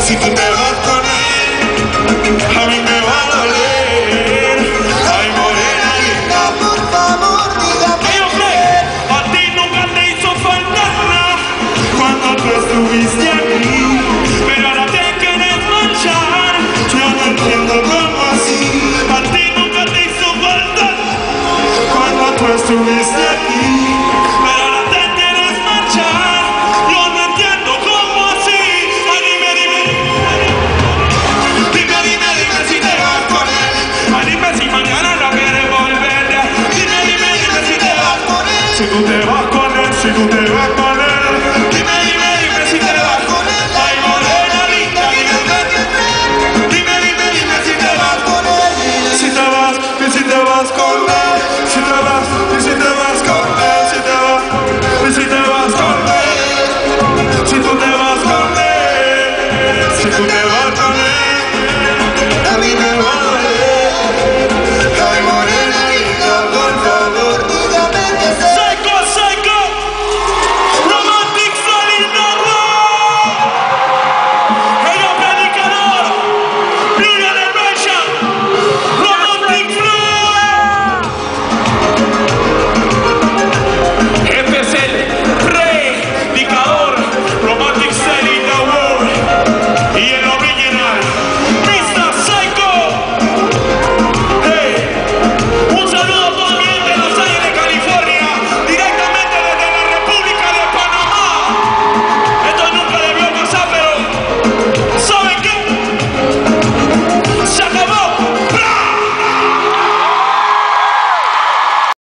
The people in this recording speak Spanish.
Si tú te vas con él, a mí me va a doler. Ay, morena linda, por favor, dígame. A ti nunca te hizo falta nada cuando tú estuviste aquí, pero ahora te quieres marchar. Yo no entiendo cómo así. A ti nunca te hizo falta cuando tú estuviste aquí.